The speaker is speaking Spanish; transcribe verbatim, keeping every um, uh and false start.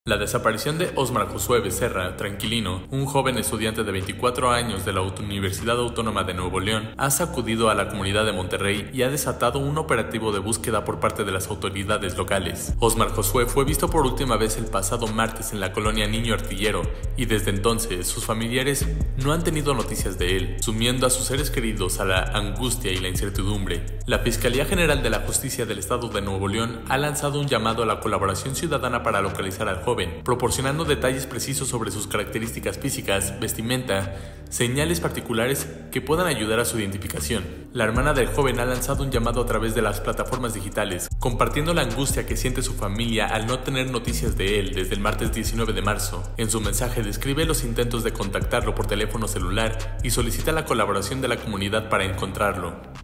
La desaparición de Osmar Josué Becerra Tranquilino, un joven estudiante de veinticuatro años de la Universidad Autónoma de Nuevo León, ha sacudido a la comunidad de Monterrey y ha desatado un operativo de búsqueda por parte de las autoridades locales. Osmar Josué fue visto por última vez el pasado martes en la colonia Niño Artillero y desde entonces sus familiares no han tenido noticias de él, sumiendo a sus seres queridos a la angustia y la incertidumbre. La Fiscalía General de la Justicia del Estado de Nuevo León ha lanzado un llamado a la colaboración ciudadana para localizar al joven, proporcionando detalles precisos sobre sus características físicas, vestimenta, señales particulares que puedan ayudar a su identificación. La hermana del joven ha lanzado un llamado a través de las plataformas digitales, compartiendo la angustia que siente su familia al no tener noticias de él desde el martes diecinueve de marzo. En su mensaje describe los intentos de contactarlo por teléfono celular y solicita la colaboración de la comunidad para encontrarlo.